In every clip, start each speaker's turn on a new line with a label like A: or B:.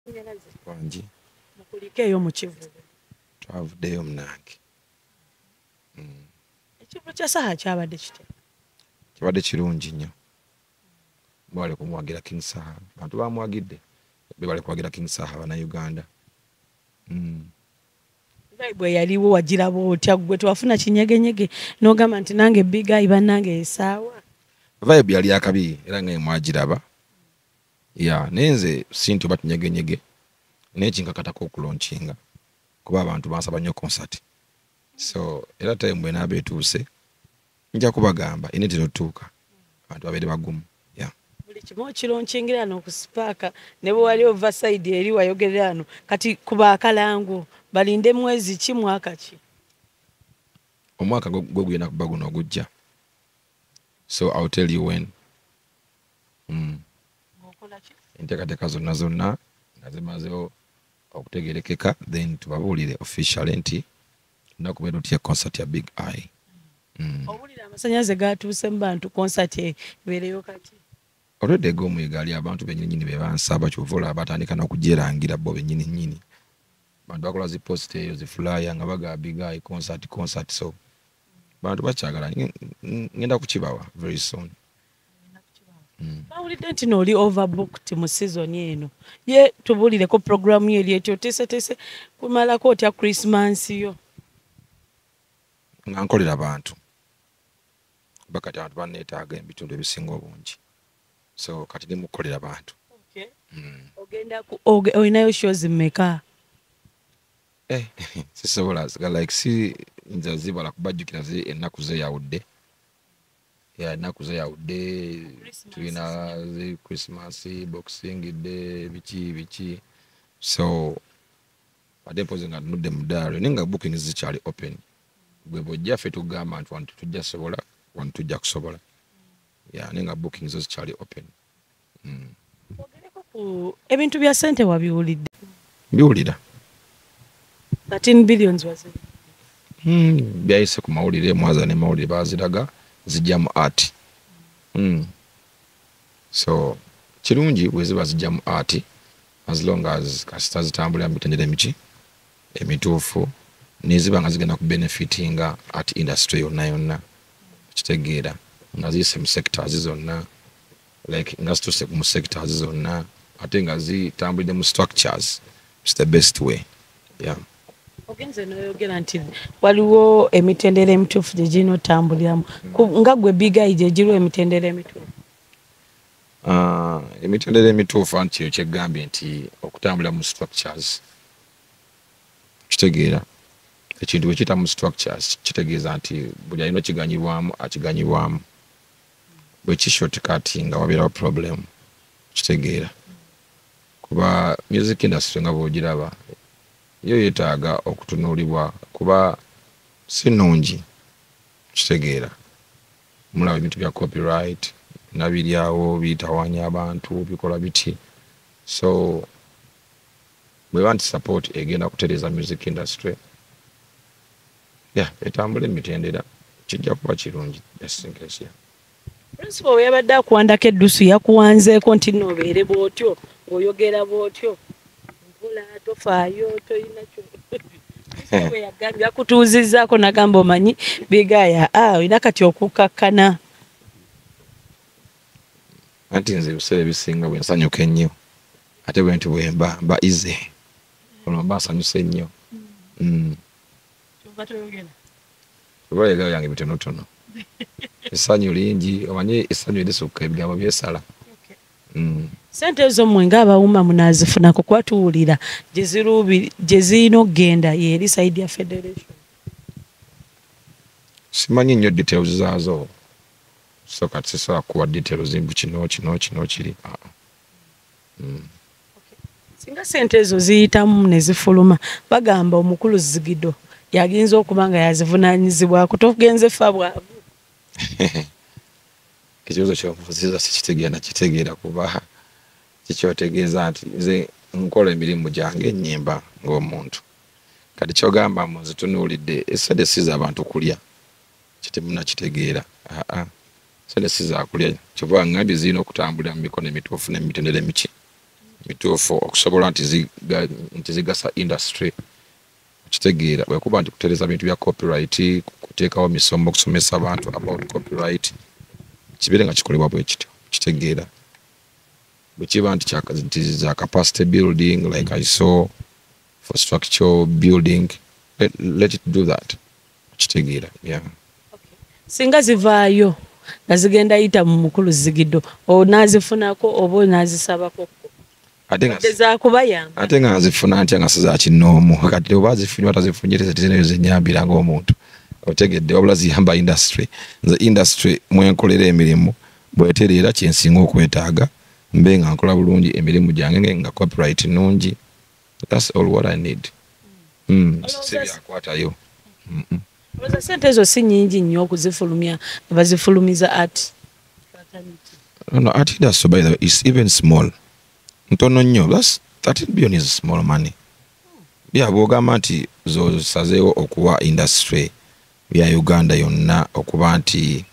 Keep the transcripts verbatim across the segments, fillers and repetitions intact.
A: Wangi.
B: Mukulikeeyo mu kivubo.
A: Twavuddeyo munange.
B: Ekivubo kya saha kyabadde kitya?
A: Kibadde kirungi nnyo. Bwale kumwagira King Saha. Bantu bamwagidde. Bale kwagira King Saha bana Uganda. Mm.
B: Bwe yaliwo wagirabo otya gwe twafuna kinyegenyege n'ogamba nti nange biga iba nange esaawa.
A: Vibe yali akabi era nga mwagiraba. Ya nenze sinto batinyegenyege. Nekinkakatako okulaunchinga. Kuba abantu bansaba nnyo concert. So era time bwe nabe etuuse nja kubagamba inetero tuuka. Abantu babere bagumu. Ya.
B: Buli kimu kiraunchingira n'okusipaaka ne bwe wali ova side eri wayogerera ano kati kuba akalangu balinde mwezi ki mwaka ki?
A: Omwaka gwo guyina kuba guno ogujja. So I'll tell you when. Mm. Enteekateeka zonna zonna nga zimazeewo okutegerekeka then tubabuulire officially nti nnaku bwe tutya concert ya Big Eye. Mm.
B: Owulira amasannyalaze gatuuse mu bantu concert ebeereyo kati?
A: Already eg'omwega ali abantu bennyini nnyini be bansaba kyova olaba batandika n'okugyerangira bo bennyini nnyini. Bantu bakola zi post eyo zi flyer nga baga Big Eye concert concert so bantu bakyagala ngenda kukibawa very soon.
B: Bawulidde nti n'oli overbooked mu season eno. Ye tubuulireko programu yo eri etyo teeseteese kumalako otya Christmas yo?
A: Nga nkolera bantu. Kuba kati abantu banneetaaga ebitundu ebisinga obungi. So kati ndi mukolera bantu.
B: Okay. Mm. Ogenda ku olinayo shows mmeka?
A: Eh, sisobola like si nza zibala kubajjukira zi ennaku ze yawudde. Ya ennaku ze yawudde tulina zi Christmas, Boxing Day, biki biki. So ate mpozi nga tunudde mu diary nenga booking zikyali open. Bwe bojja ffe tugamba nti wantu tujja sobola wantu tujja kusobola. Ya nenga booking zo zikyali open. Mm.
B: Ogereko ku ebintu bya Sente wabiwulidde?
A: Mbiwulira.
B: thirteen billions was it?
A: Hmm, byayise ku mawulire mwaza ne mawulire baziraga zijja mu art. Hmm. So kirungi bwe ziba zijja mu art as long as kasita zitambulira mu mitendera emiki emituufu neziba nga zigenda ku benefitinga art industry yonna yonna kitegeera nga ziyise mu sectors zonna like nga zituse mu sectors zonna ate nga zitambulire mu structures. It's the best way. Yeah.
B: Ogenze noyogera nti waliwo emitendera emituufu gye gino otambuliramu nga gwe Big Eye gye giriwo emitendera emituufu?
A: Uh, emitendera emituufu anti kyo kyegambye nti okutambulira mu structures kitegeera ekintu bwe kiyita mu structures kitegeeza nti buli alina okiganyibwamu akiganyibwamu bwe kishoti kati nga wabeerawo problem kitegeera kuba music industry nga bw'ogiraba yo yeetaaga okutunuulibwa kuba si nnungi kitegeera mulaba ebintu bya copyright nabiryawo biyitawanya abantu bikola biti so bwe banti support egenda kutereeza music industry yeah etambula emitendera kijja kuba kirungi just in case yeah.
B: Principal we yabadde akuwandako eddusu yakuwanzeeko nti noobeere bw'otyo oyogera bw'otyo mpola tofaayo toyina kyo we yagambye akutuuzizzaako nagamba omanyi Big Eye ah olina kati okukakkana.
A: Anti nze ebiseera ebisinga bwe nsanyuka ennyo ate bwe nti bwe mba mba ize olwo mba nsanyuse nnyo.
B: Kyova toyogera?
A: Oba yegala yange bitonotono. Essanyu lingi omanyi essanyu erisukka ebigambo byesala. Mm.
B: Sente ezo mmwe ng'abawuma munaazifunako kuba tuwulira gye zirina okugenda yeri side ya federation.
A: Simanyi nnyo details zaazo so kati sisobola kuwa details zimbu kino kino kino kiri. Mm.
B: Singa sente ezo ziyitamu ne zifuluma bagamba omukulu Zigido yagenza okuba nga yazivunaanyizibwako togenze fa bwavu.
A: Ekibuzo ky'omuvuziza sikitegeera nakitegeera kuba kikyotegeeza nti nze nkola emirimu gyange ennyimba ng'omuntu kati kyogamba mu nzitunuulidde esente si z'abantu kulya kiti munakitegeera aa sente si za kulya kyova ngambye zirina okutambulira mu mikono emituufu n'emitendera emiki mituufu okusobola nti ziga nti zigasa industry kitegeera bwekuba nti kutereza bintu bya copyright kuteekawo misomo okusomesa abantu about copyright kibeere nga kikolebwa bwe kityo kitegeera bwekiba nti nti za capacity building like I saw for structural building let, let it do that kitegeera yeah.
B: Okay. Singa zivaayo nga zigenda yita mu mukulu zigiddo onaazifunako oba onaazisabako
A: ate nga zifuna ntya nga siza kinoomu kati oba zifunye batazifunyire tezinayo zenyambira ng'omuntu otegedde wabula ziyamba industry nze industry mwenkolera emirimu bwetereera kyensinga okwetaaga mbe nga nkola bulungi emirimu gyange nga copyright nungi that's all what I need mm. sibyakwatayo
B: Oza sente ezo si nyingi nnyo okuzifulumya bazifulumiza art
A: no, no, art industry by the way is even small ntono nnyo that's thirteen billion is small money bya bwogamba nti zosazeewo okuwa industry ya Uganda yonna okuba nti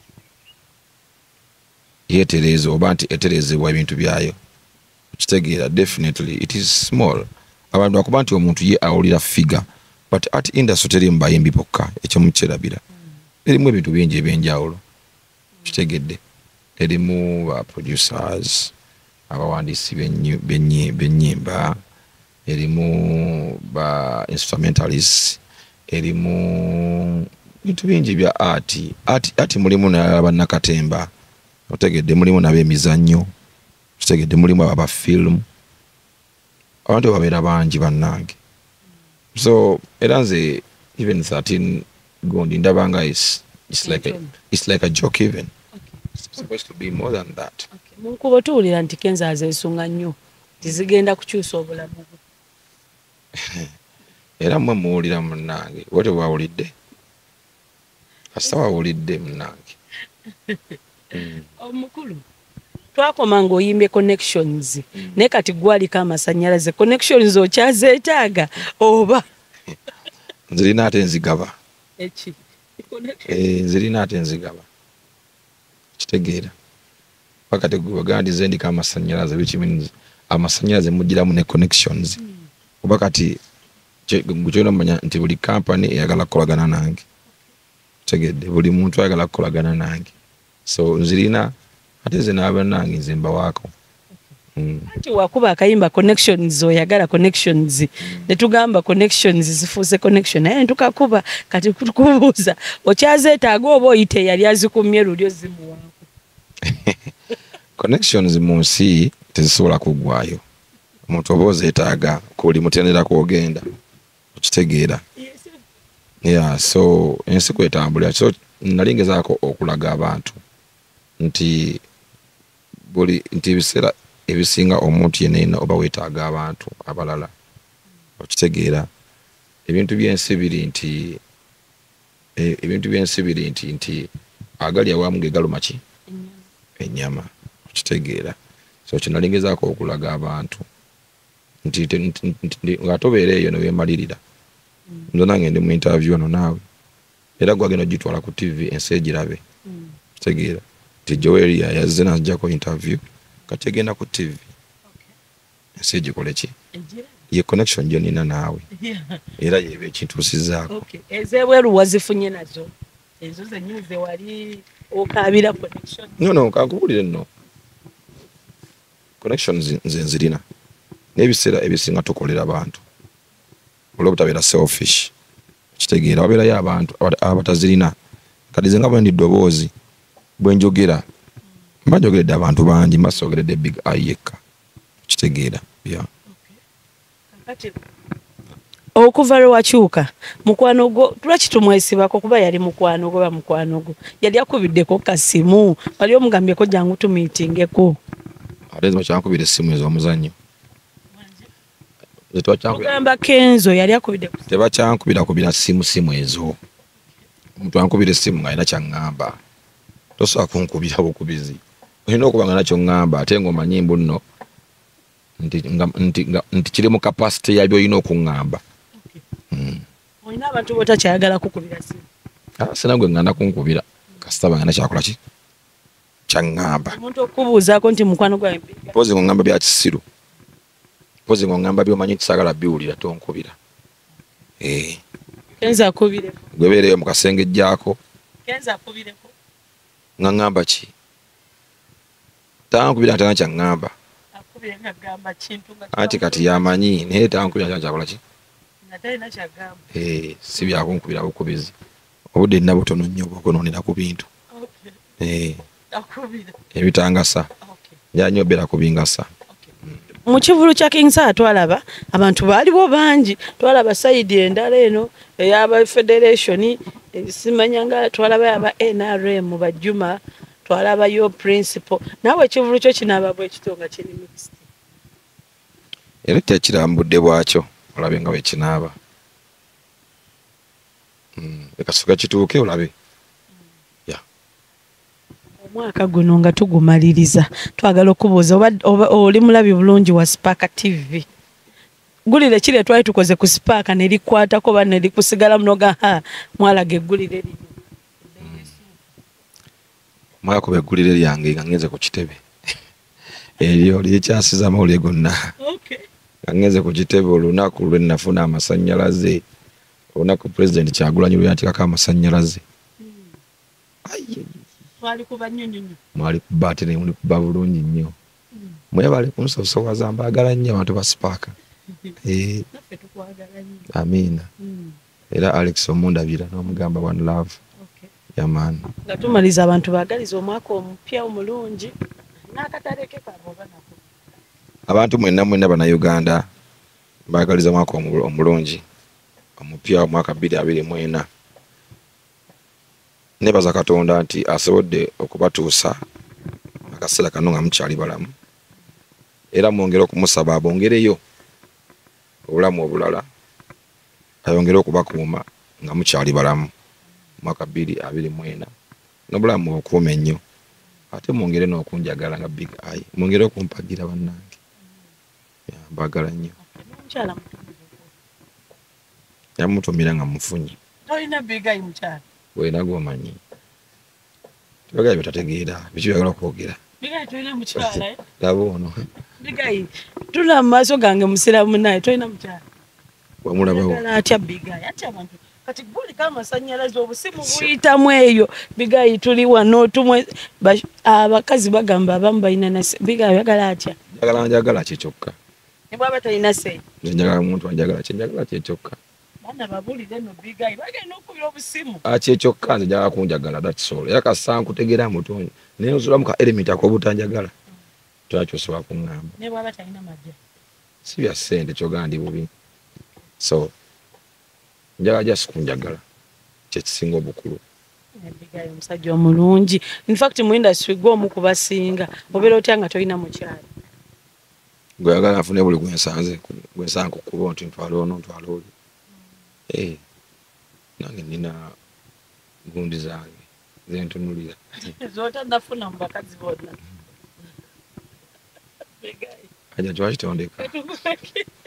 A: yetereza oba nti eterezebwa ebintu byayo kitegeera definitely it is small abantu akuba nti omuntu ye awulira figure but art industry teri mu bayimbi bokka ekyo mukyerabira erimu ebintu bingi ebyenjawulo kitegedde erimu ba producers abawandiisi b'ennyimba erimu ba instrumentalists erimu bintu bingi bya art art art mulimu n'abannakatemba otegedde mulimu n'ab'emizannyo kitegedde mulimu aba film abantu babeera bangi bannange so era nze even thirteen gondi ndabanga is it's like a, it's like a joke even it's supposed to be more than that.
B: Munkubo tuwulira nti Kenzo azeesunga nnyo tizigenda kukyusa obulamu bwe
A: era mmwe muwulira munnange wote bwawulidde kasita wawulidde munnange
B: omukulu twakoma ng'oyimbye connections naye kati gwaliko amasannyalaze connections okyazeetaaga oba
A: nzirina ate nzigaba
B: eki
A: nzirina ate nzigaba kitegeera wakati gwagandi zendika amasannyalaze which means amasannyalaze mugiramu ne connections oba kati gukyona manya nti buli company eyagala kukolagana nange tegedde buli muntu ayagala kukolagana nange so nzirina ate ze n'abannange nze mbawaako
B: anti wakuba akayimba connections oyagala connections ne tugamba connections zifuuse connection naye ntukakuba kati kukubuuza okyazeetaaga oba oyite yali azikumye lulyo zimuwaako
A: connections mu nsi tezisobola kuggwayo omuntu oba ozeetaaga kuli mutendera kwogenda okitegeera yeah so ensi kwetambulira so nali ngezaako okulaga abantu nti buli nti ebiseera ebisinga omuntu yenna oba weetaaga abantu abalala okitegeera ebintu by'ensi biri nti ebintu by'ensi biri nti nti agali awamu gegaluma ki ennyama okitegeera so kino nali ngezaako okulaga abantu nti nga tobeera eyo ne weemalirira nze nange ndi mu interview ono naawe era gwagenda ogitwala ku T V ensi egirabe kitegeera nti Joelia yazze n'ajjako interview kati egenda ku T V ensi egikole ki ye connection gyo nina naawe era yeba ekintuusizaako
B: ezebweru wazifunye nazo ezo zennyini ze wali okaabira connection
A: no no kankubulire nno connections nze nzirina n'ebiseera ebisinga tukolera abantu olw'obutabeera selfish kitegeera wabeerayo abantu abatazirina kati ze nga bwe ndi ddoboozi bwe njogera mba njogeredde abantu bangi mba soogeredde big eye yekka kitegeera yeah.
B: Okuva lwe wakyuka mukwano gwo lwaki tumwesibako kuba yali mukwano gwo ba mukwano gwo yali akubiddeko kasimu wali omugambyeko jangu tumiitingeko
A: ate zima kyankubira essimu ez'omuzannyo
B: ogamba Kenzo yali akubiddeko
A: tebakyankubira kubira simu simu ezo omuntu ankubira essimu ng'alina kyaŋŋamba tosobola kunkubira bukubizi olina okuba nga nakyo ŋŋamba ate ng'omanyi mbu nno nti kiri mu kapasite yabyo olina okuŋŋamba
B: olina abantu botakyayagala kukubira simu
A: sina gwe ŋŋanda kunkubira kasita bangana kyakola ki kyaŋŋamba
B: omuntu okubuuzaako nti mukwano gwawe
A: mpozi ng'oŋŋamba bya kisiru pozi ng'ongamba by'omanyi tisagala biwulira tonkubira. Eh.
B: Kenzo akubireko.
A: Gwebeereyo mu kasenge jjaako.
B: Kenzo akubireko.
A: Nga ngamba ki? Tankubira ate nakya ngamba.
B: Akubira nga gamba kintu nga.
A: Ati kati yamanyi naye tankubira nakya kyakola ki?
B: Natalina kyagamba.
A: Eh, si byakunkubira bukubizi. Obudde nina butono nnyo bwokunoonera ku bintu.
B: Okay.
A: Eh.
B: Akubira.
A: Ebitangasa.
B: Okay.
A: Njanya obeera kubingasa.
B: Mu kivulu kya Kingsa twalaba abantu baaliwo bangi, twalaba sayidi endala eno ey'aba federation, simanyanga twalaba yaba N R M bajjuma, twalaba yo principal. Naawe ekivulu kyo kinaaba bwe kitonga kiri mixed.
A: Era tekirambudde bwakyo olabe nga bwe kinaaba. Mm, ekasuka kituuke olabe.
B: Mwaka guno nga tugumaliriza twagala okubuuza oba oli mulabi bulungi wa Spark T V. Gulire kire twali tukoze ku Spark ne likwatako ba ne likusigala mnoga ha mwalage gulire lino.
A: Mwaka ko begulire lyange nga ngeze ku kitebe. Eriyo likyasiza amawulire gonna. Okay. Nga ngeze ku kitebe olunaku lwe nafuna amasannyalaze. Olunaku president Kyagulanyi lwe yatika amasannyalaze. Ayi. Mwali kuba nnyonnyonnyo. Mwali kuba ate ne muli kuba bulungi nnyo. Mwebale kunsosowaza mbaagala nnyo abantu ba Spark. Eh. Naffe tukwagala nnyo. Amiina. Era Alex omundabira n'omugamba one love. Okay. Yaman. Nga tumaliza abantu baagaliza omwaka omupya omulungi. N'akataleke kaboba nako. Abantu mwenna mwenna bana Uganda baagaliza omwaka omulungi. Omupya omwaka bbiri abiri mu ena. Nebaza Katonda nti asobodde okubatuusa akaseera kano nga mukyali balamu. Era mwongere okumusaba abongereyo obulamu obulala. Ayongere okubakuuma nga mukyali balamu. Mwaka bbiri abiri mu ena. N'obulamu okuuma ennyo. Ate mwongere n'okunjagala nga big eye. Mwongere okumpagira bannange. Mbagala nnyo. Mukyala yamutumira nga mufunyi. Tolina big eye mukyala. Wena gomanyi. Tubaga bitategeera biki byagala kwogera. Bigayi toyina mukyala eh? Labo ono. Bigayi tuna maaso gange musiramu naye toyina mukyala. Wamulabawo. Atya bigayi atya abantu kati guli kama sannyalaze obusimu buyitamu eyo bigayi tuli wano tumwe abakazi bagamba abamu balina nase bigayi yagala atya. Njagala njagala kye kyokka. Ne bwaba talina se. Njagala omuntu anjagala kye njagala kye kyokka. Bana babulire no bigayi bagenda okubira obusimu. Achi ekyokka nze njagala kunjagala that's all. Yakasanku tegeera mutonyi. Naye nsulamu ka element akobutanjagala. Twakyo soba kungamba. Ne bwaba talina majja. Si bya sente kyogandi bubi. So njagala just kunjagala. Kye kisinga obukulu. Bigayi omusajja omulungi. In fact mu industry gwo mu kubasinga. Obeera otyanga toyina mukyala. Gwe yagala afune buli gwensanze gwensanku kubo nti ntwalo ono ntwalo oli. Eh, nange nina gundi zange zentunulira. Zota ndafuna mu bakazi bonna. Bigayi. Aja twakitondeka.